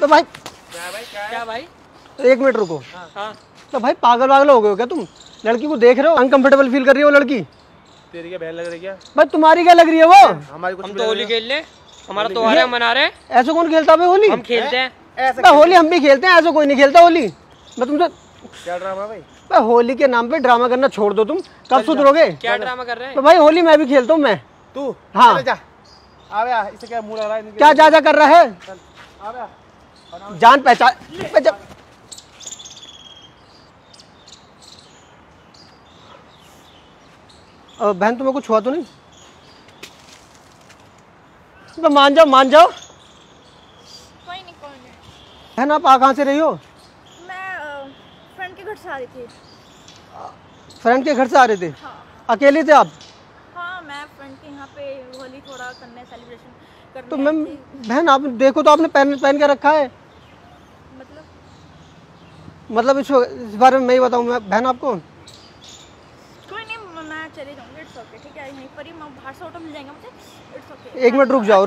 तो भाई क्या भाई? एक मिनट रुको। हाँ। तो भाई पागल हो गए हो क्या तुम? लड़की को देख रहे हो, अनकंफर्टेबल फील कर रही है वो लड़की। तेरी क्या बहन लग रही है क्या? भाई तुम्हारी क्या लग रही है वो? हमारी कुछ हम तो होली खेल ले, हमारा त्योहार है, मना रहे। ऐसे कौन खेलता है होली? हम खेलते हैं होली, हम भी खेलते हैं, ऐसे कोई नहीं खेलता होली। मैं तुमसे क्या ड्रामा भाई? होली के नाम पे ड्रामा करना छोड़ दो तुम, कब सुधरोगे? क्या ड्रामा कर रहे हैं? तो भाई होली मैं भी खेलता हूँ मैं। तू? हाँ। चले जा। इसे क्या मुंह लग रहा है? क्या जा कर रहा है? जान पहचान। बहन तुम्हें कुछ हुआ तो नहीं? तो मान जाओ। कोई नहीं। बहन आप कहाँ से रही हो? मैं फ्रेंड के घर से आ रही थी। फ्रेंड के घर से आ रहे थे? हाँ। अकेले थे आप? हाँ, मैं फ्रेंड के यहाँ पे होली थोड़ा करने, सेलिब्रेशन करने तो आई मैम थी। बहन आप देखो तो आपने पहन के रखा है। मतलब इस बारे में मैं ही बताऊँ मैं बहन आपको? कोई नहीं, मैं चली जाऊँगी। इट्स ओके, ठीक है। यहीं पर ही बाहर से ऑटो मिल जाएगा मुझे। It's okay. एक मिनट रुक जाओ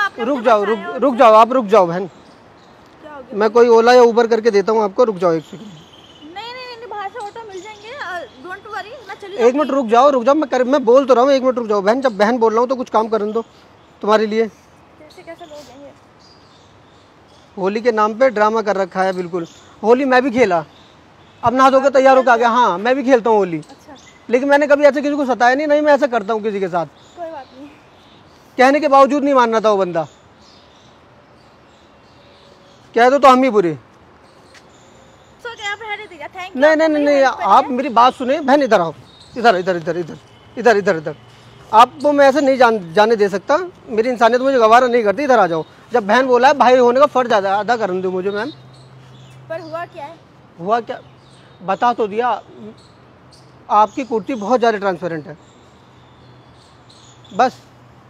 आप रुक जाओ बहन। क्या हो गया? मैं कोई ओला या उबर करके देता हूँ आपको, रुक जाओ एक सेकंड। नहीं, बाहर से ऑटो मिल जाएंगे। डोंट वरी, मैं चली एक मिनट रुक जाओ मैं बोल तो रहा हूँ, एक मिनट रुक जाओ बहन। जब बहन बोल रहा हूँ तो कुछ काम करने दो तुम्हारे लिए। कैसे लोग हैं ये? होली के नाम पे ड्रामा कर रखा है बिल्कुल। होली मैं भी खेला, अब नहा धोकर तैयार होकर आ गया। हाँ मैं भी खेलता हूँ होली। अच्छा। लेकिन मैंने कभी ऐसे किसी को सताया नहीं, मैं ऐसा करता हूँ किसी के साथ। कोई बात नहीं। कहने के बावजूद नहीं मानना था वो बंदा। कह दो तो हम ही बुरे। सो क्या आप रहने दीजिए। Thank you. नहीं, आप मेरी बात सुने बहन। इधर आओ, इधर। आपको मैं ऐसे नहीं जाने दे सकता। मेरी इंसानियत मुझे गवारा नहीं करती। इधर आ जाओ। जब बहन बोला है, भाई होने का फर्ज अदा करने दो मुझे मैम। पर हुआ क्या है? हुआ क्या बता तो दिया। आपकी कुर्ती बहुत ज़्यादा ट्रांसपेरेंट है। बस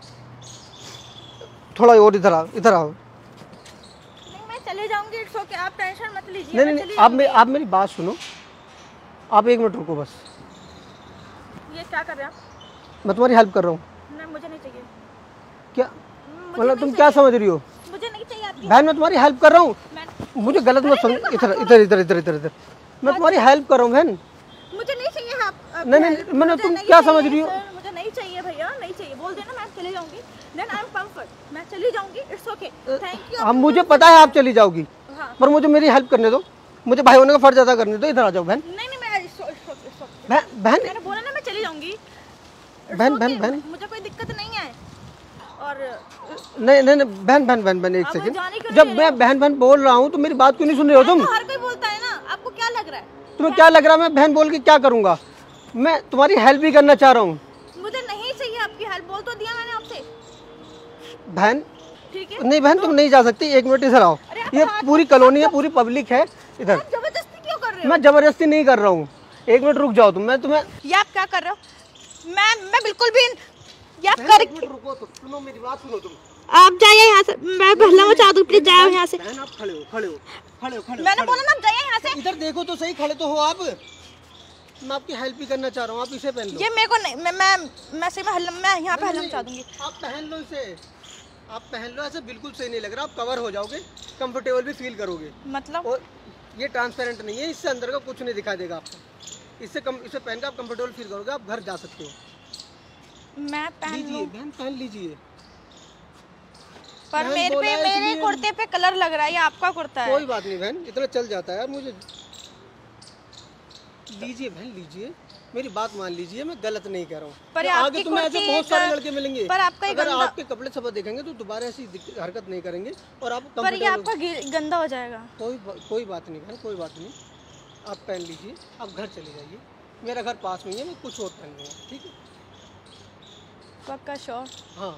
थोड़ा और इधर आओ। नहीं, मैं चले जाऊंगी। इट्स ओके, आप टेंशन मत लीजिए। नहीं, आप मेरी बात सुनो। आप एक मिनट रुको बस। ये क्या कर रहे हैं आप? मैं तुम्हारी हेल्प कर रहा हूँ। नहीं, मुझे नहीं चाहिए। क्या मतलब तुम क्या समझ रही हो? मुझे नहीं चाहिए आपकी। बहन मैं तुम्हारी हेल्प कर रहा हूँ, मुझे गलत मत समझ। इधर मैं तुम्हारी हेल्प कर रहा हूँ बहन। मुझे नहीं चाहिए आप। नहीं, मैंने तुम क्या समझ रही हो? मुझे नहीं चाहिए भैया, नहीं चाहिए। बोल देना मैं चली जाऊंगी। देन आई एम कंफर्ट, मैं चली जाऊंगी। It's okay, thank you. हम मुझे पता है आप चली जाओगी। हाँ। पर मुझे मेरी हेल्प करने दो, मुझे भाई होने का फर्ज अदा करने दो। इधर आ जाओ बहन। नहीं, मैं बहन मैंने बोला ना मैं चली जाऊंगी। बहन मुझे कोई दिक्कत नहीं है। और नहीं बहन एक सेकंड। जब मैं बहन बोल रहा हूँ तो मेरी बात क्यों नहीं सुन रहे हो तुम? हर कोई बोलता है ना, आपको क्या लग रहा है? तुम्हें क्या लग रहा है मैं बहन बोल के क्या करूँगा? मैं तुम्हारी हेल्प भी करना चाह रहा हूँ। मुझे नहीं चाहिए आपकी हेल्प। बोल तो दिया मैंने आपसे। बहन ठीक है। नहीं बहन तुम नहीं जा सकती। एक मिनट इधर आओ। ये पूरी कॉलोनी है, पूरी पब्लिक है। इधर जबरदस्ती क्यों कर रहे हो? मैं जबरदस्ती नहीं कर रहा हूँ। एक मिनट रुक जाओ तुम। मैं तुम्हें ये आप क्या कर रहे हो? मैं बिल्कुल भी रुको तो सुनो, मेरी बात सुनो तुम। आप जाइए यहाँ से। मैं बहलाना चाहती हूँ, प्लीज जाओ यहाँ से। बहन आप खड़े हो। मैंने बोला ना, जाइए यहाँ से। इधर देखो तो सही, खड़े तो हो आप। मैं आपकी हेल्प भी करना चाह रहा हूँ। आप इसे पहन लो। ये मेरे को नहीं, मैं यहाँ पे हल्ला मचा दूंगी। आप पहन लो इसे, आप पहन लो। ऐसे बिल्कुल सही नहीं लग रहा। आप कवर हो जाओगे, कंफर्टेबल भी फील करोगे। मतलब? और ये ट्रांसपेरेंट नहीं है, इससे अंदर का कुछ नहीं दिखाई देगा आपको। इसे पहन के आप कंफर्टेबल फील करोगे। आप घर जा सकते हो। मैं पहन लीजिए बहन, पहन लीजिए। पर मेरे कुर्ते पे कलर लग रहा है। ये आपका कुर्ता है। कोई बात नहीं बहन, इतना चल जाता है यार मुझे। लीजिए बहन लीजिए, मेरी बात मान लीजिए। मैं गलत नहीं कह रहा हूँ। पर आगे तुम्हें ऐसे बहुत सारे लड़के मिलेंगे। पर आपका अगर आपके कपड़े सब देखेंगे तो दोबारा ऐसी हरकत नहीं करेंगे। और आप पर ये आपका गंदा हो जाएगा। कोई बात नहीं बहन, कोई बात नहीं। आप पहन लीजिए, आप घर चले जाइए। मेरा घर पास में ही है, मैं कुछ और पहन लूँगा। ठीक है? पक्का श्योर? हाँ।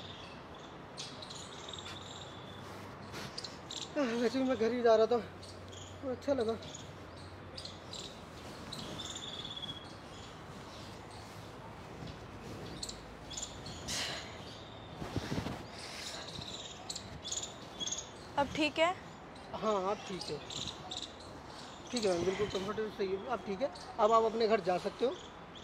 वैसे भी मैं घर ही जा रहा था, अच्छा लगा। अब ठीक है? हाँ आप ठीक है, ठीक है बिल्कुल कंफर्टेबल सही है। आप ठीक है, अब आप अपने घर जा सकते हो।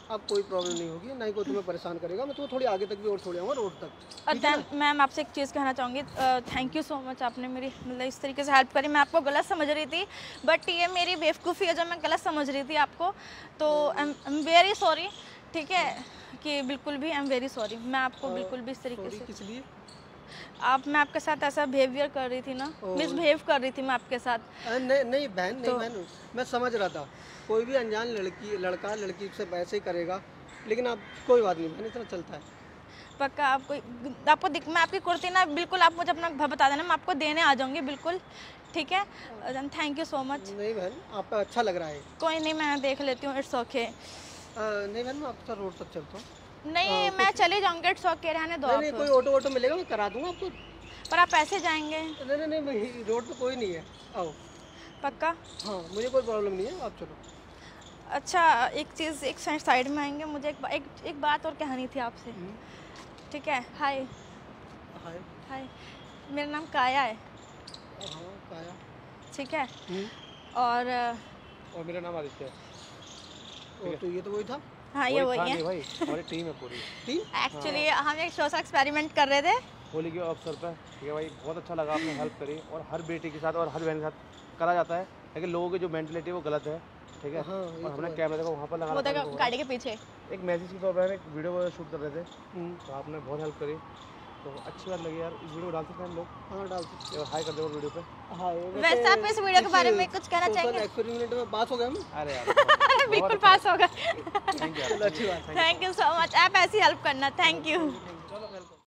अब कोई प्रॉब्लम नहीं होगी, ना ही कोई तुम्हें परेशान करेगा। मैं तुम्हें थोड़ी आगे तक भी और छोड़ आऊँगा रोड तक। और देन मैम आपसे एक चीज़ कहना चाहूँगी, थैंक यू सो मच, आपने मेरी मतलब इस तरीके से हेल्प करी। मैं आपको गलत समझ रही थी, बट ये मेरी बेवकूफ़ी है जो मैं गलत समझ रही थी आपको, तो आई एम वेरी सॉरी, ठीक है कि बिल्कुल भी आई एम वेरी सॉरी। मैं आपको बिल्कुल भी इस तरीके से, किस लिए? मैं आपके साथ ऐसा बिहेवियर कर रही थी ना, मिसबिहेव कर रही थी मैं आपके साथ। नहीं बहन, नहीं बहन, मैं समझ रहा था कोई भी अनजान लड़का लड़की से वैसे ही करेगा, लेकिन अब कोई बात नहीं बहन, इतना चलता है। पक्का मैं आपकी कुर्ती ना बिल्कुल, आप मुझे अपना घर बता देना, मैं आपको देने आ जाऊँगी बिल्कुल, ठीक है। Thank you so much. नहीं बहन, आपका अच्छा लग रहा है। कोई नहीं, मैं देख लेती हूँ, इट्स ओके। नहीं बहन, मैं आपका रोड तक चलता हूँ। नहीं मैं चले जाऊँगी, इट्स ओके, रहने दो आप। नहीं, कोई ऑटो मिलेगा, मैं करा दूंगा आपको। पर आप ऐसे जाएंगे? नहीं, रोड पे कोई नहीं है, आओ। पक्का? हाँ, मुझे कोई प्रॉब्लम नहीं है, आप चलो। अच्छा एक चीज़, एक साइड में आएंगे, मुझे एक बात और कहनी थी आपसे, ठीक है। हाय हाय। हाय, मेरा नाम काया है। हाँ काया। ठीक है। और मेरा नाम आदित्य है। तो ये तो वही था। हाँ ये वही है भाई, हमारी टीम है पूरी। टीम? एक्चुअली हम एक सोशल एक्सपेरिमेंट कर रहे थे होली के अवसर पर, ठीक है भाई, बहुत अच्छा लगा, आपने हेल्प करी। और हर बेटी के साथ और हर बहन के साथ करा जाता है, लेकिन लोगों की जो मेंटलिटी है वो गलत है, ठीक है। हाँ, और हमने कैमरा देखो वहाँ पर वो लगा देखो गाड़ी के पीछे। एक मैसेज के तौर पर एक वीडियो शूट कर रहे थे, तो आपने बहुत हेल्प करी, तो अच्छी बात लगी यार। इस वीडियो को डाल सकते हैं हम लोग? हाँ डाल सकते हैं। हाई कर दो वीडियो पे। हाँ, वैसे आप इस वीडियो के बारे में कुछ कहना चाहेंगे? एक्सपेरिमेंट में पास हो गए हम। अरे यार बिल्कुल पास होगा। थैंक यू, चलो अच्छी बात है। थैंक यू सो मच, आप ऐसी हेल्प करना, थैंक यू। चलो